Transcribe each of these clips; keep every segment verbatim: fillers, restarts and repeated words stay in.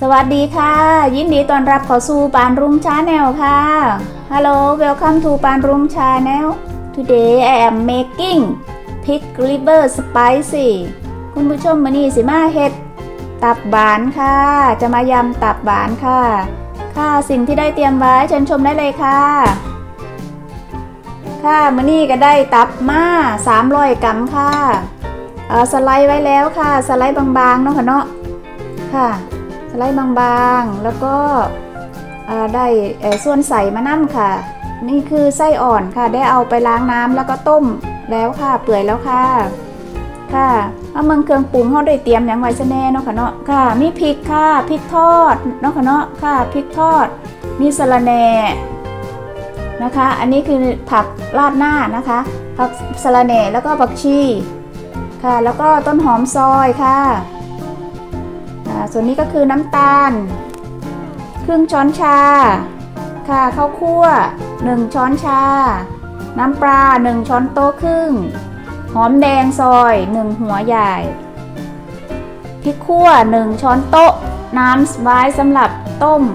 สวัสดีค่ะยินดีต้อนรับเข้าสู่ปานรุ่งชาแนลค่ะ Hello welcome to ปานรุ่งชาแนล Today I am making pig liver spicy คุณผู้ชมมื้อนี้สิมาเฮ็ดตับหวานค่ะจะมายำตับหวานค่ะค่ะสิ่งที่ได้เตรียมไว้เชิญชมได้เลยค่ะค่ะมื้อนี้ก็ได้ตับมาสามร้อยกรัมค่ะเอ่อสไลด์ไว้แล้วค่ะสไลด์บางๆเนาะค่ะเนาะค่ะสไลด์บางๆแล้วก็ได้ส่วนใส่มานั่มค่ะนี่คือไส้อ่อนค่ะได้เอาไปล้างน้ำแล้วก็ต้มแล้วค่ะเปื่อยแล้วค่ะค่ะเอาเมืองเครื่องปรุงเขาได้เตรียมอย่างไว้ซะแน่เนาะค่ะเนาะค่ะมีพริกค่ะพริกทอดเนาะค่ะเนาะค่ะพริกทอดมีสะระแหน่นะคะอันนี้คือผักราดหน้านะคะผักสะระแหน่แล้วก็ผักชีค่ะแล้วก็ต้นหอมซอยค่ะส่วนนี้ก็คือน้ำตาลครึ่งช้อนชาค่ะข้าวคั่วหนึ่งช้อนชาน้ำปลาหนึ่งช้อนโต๊ะครึ่งหอมแดงซอยหนึ่งหัวใหญ่พริกคั่วหนึ่งช้อนโต๊ะน้ำไว้สำหรับต้ม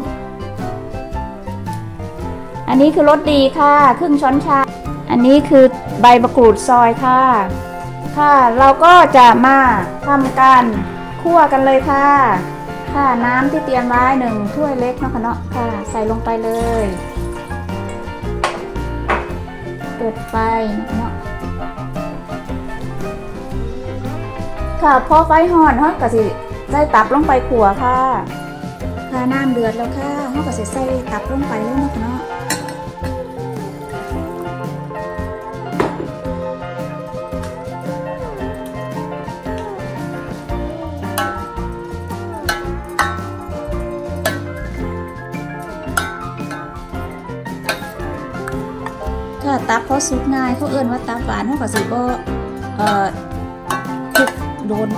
อันนี้คือรสดีค่ะครึ่งช้อนชาอันนี้คือใบมะกรูดซอยค่ะค่ะเราก็จะมาทำการคั่วกันเลยค่ะค่ะน้ำที่เตรียมไว้หนึ่งถ้วยเล็กเนาะค่ะเนาะค่ะใส่ลงไปเลยเปิดไฟเนาะค่ะพอไฟห่อนเขาก็สิใส่ตับลงไปขั่วค่ะค่ะน้ำเดือดแล้วค่ะเขาก็สิใส่ตับลงไปเลยเนาะค่ะเนาะค่ะตับเขาสุกง่ายเขาเอื้อนว่าตับหวานเขาก็สิบ่เอ่อคลุกโดน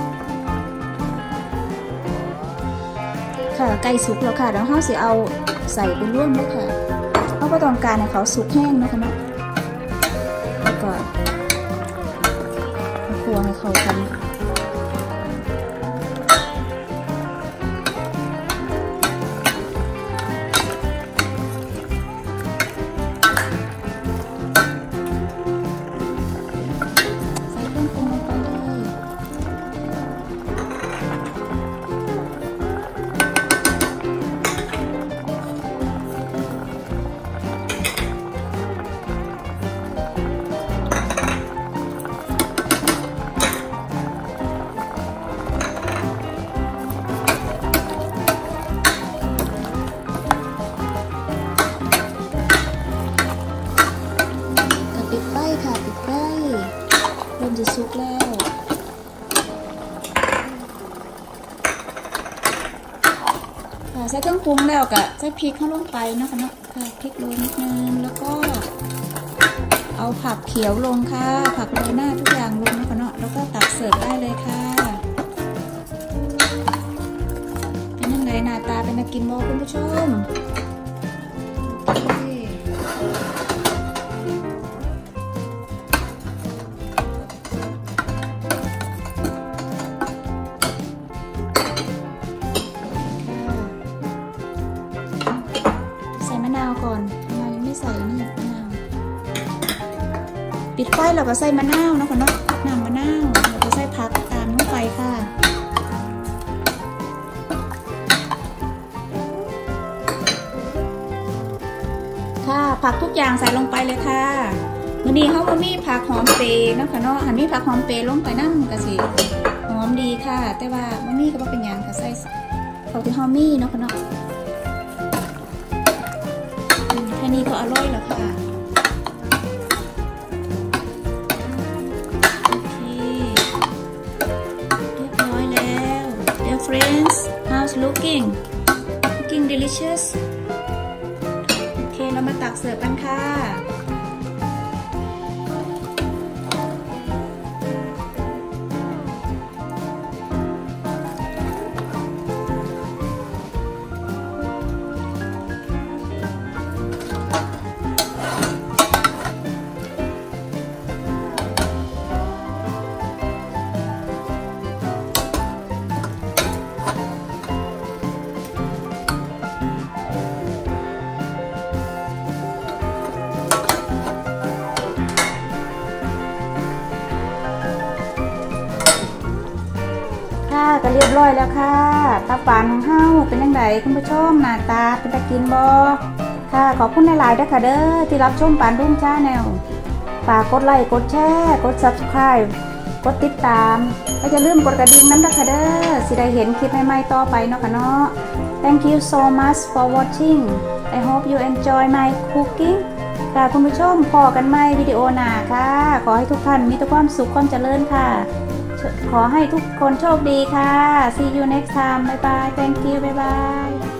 ค่ะใกล้สุกแล้วค่ะเดี๋ยวเขาสิเอาใส่เป็นร่วมแล้วค่ะเขาก็ต้องการให้เขาสุกแห้งนะคะเนาะแล้วก็คั่วให้เขากันเริ่มจะสุกแล้วค่ะใส่เครื่องปรุงแล้วก็ใส่พริกเข้าลงไปนะคะเนาะค่ะพริกโรยนิดนึงแล้วก็เอาผักเขียวลงค่ะผักโรยหน้าทุกอย่างลงนะคะเนาะแล้วก็ตักเสิร์ฟได้เลยค่ะเป็นยังไงหน้าตาเป็นน่ากินบ่คุณผู้ชมก่อนมะนาวยังไม่ใส่นี่มะนาวปิดไฟเราก็ใส่มะนาวนะคนเนาะน้ำมะนาวเราก็ใส่ผักตามลงไปค่ะค่ะผักทุกอย่างใส่ลงไปเลยค่ะมื้อนี้เขาก็มีผักหอมเปรย์นะคะเนาะหันมีผักหอมเปรย์ลงไปนั่งกะสิหอมดีค่ะแต่ว่ามื้อนี้ก็บ่เป็นหยังค่ะใส่เขาที่หอมมี่เนาะค่ะเนาะแค่นี้ก็อร่อยแล้วค่ะโอเคเรียบร้อยแล้ว Dear friends how's looking looking delicious โอเคเรามาตักเสิร์ฟกันค่ะก็เรียบร้อยแล้วค่ะตับหวานของเฮาเป็นยังไงคุณผู้ชมหน้าตาเป็นตะกินบ่ค่ะขอบคุณหลายๆด้วยค่ะเด้อที่รับชมปานรุ่งชาแนลฝากกดไลค์กดแชร์กด ซับสไครบ์ กดติดตามก็อย่าลืมกดกระดิ่งน้ำด้วยค่ะเด้อสิได้เห็นคลิปใหม่ๆต่อไปเนาะค่ะเนาะ Thank you so much for watching I hope you enjoy my cooking ค่ะคุณผู้ชมพอกันใหม่วิดีโอหน้าค่ะขอให้ทุกท่านมีแต่ความสุขความเจริญค่ะขอให้ทุกคนโชคดีค่ะ See you next time bye bye Thank you bye bye